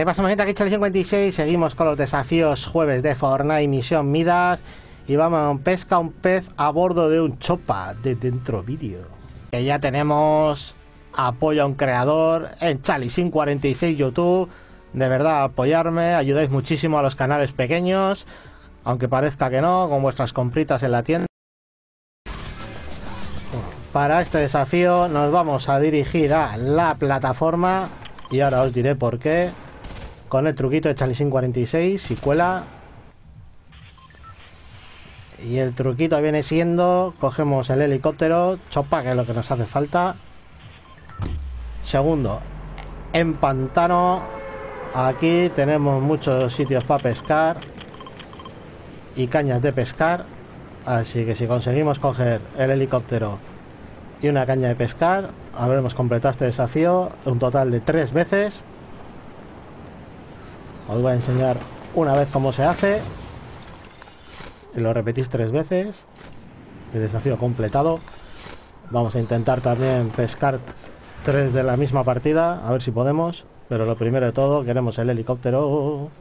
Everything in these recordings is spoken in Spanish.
pasa, gente? Aquí Charlie56. Seguimos con los desafíos jueves de Fortnite, misión Midas. Y vamos, pesca un pez a bordo de un chopa de dentro vídeo. Que ya tenemos apoyo a un creador en Charlie46 YouTube. De verdad, apoyarme, ayudáis muchísimo a los canales pequeños. Aunque parezca que no, con vuestras compritas en la tienda. Para este desafío nos vamos a dirigir a la plataforma. Y ahora os diré por qué. Con el truquito de Charlie46, si cuela. Y el truquito viene siendo: cogemos el helicóptero, chopa, que es lo que nos hace falta. Segundo, en pantano. Aquí tenemos muchos sitios para pescar y cañas de pescar. Así que si conseguimos coger el helicóptero y una caña de pescar, habremos completado este desafío un total de 3 veces. Os voy a enseñar una vez cómo se hace y lo repetís 3 veces. El desafío completado. Vamos a intentar también pescar 3 de la misma partida, a ver si podemos. Pero lo primero de todo, queremos el helicóptero.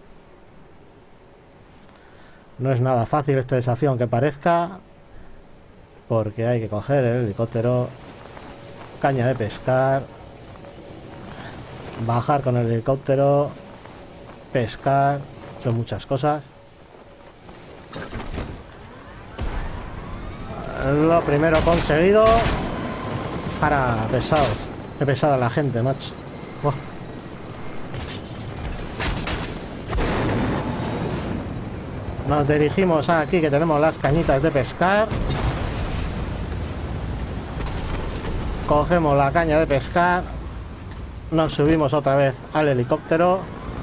No es nada fácil este desafío, aunque parezca, porque hay que coger el helicóptero, caña de pescar, bajar con el helicóptero, pescar, son muchas cosas. Lo primero conseguido. Para, pesados. Qué pesada la gente, macho. Buah. Nos dirigimos aquí, que tenemos las cañitas de pescar. Cogemos la caña de pescar. Nos subimos otra vez al helicóptero.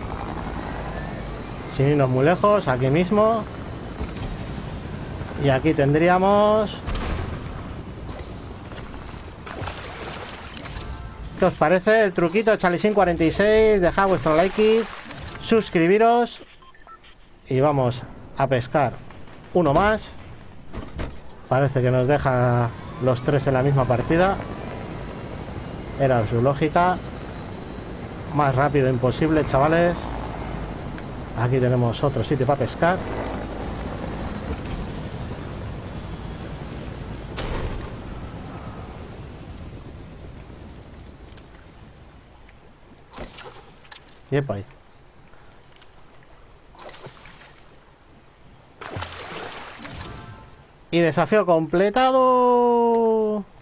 Sin irnos muy lejos, aquí mismo. Y aquí tendríamos... ¿Qué os parece el truquito de Charlie46? Dejad vuestro like, suscribiros y vamos a pescar uno más. Parece que nos deja los 3 en la misma partida. Era su lógica. Más rápido imposible, chavales. Aquí tenemos otro sitio para pescar. Yepa ahí. Y desafío completado.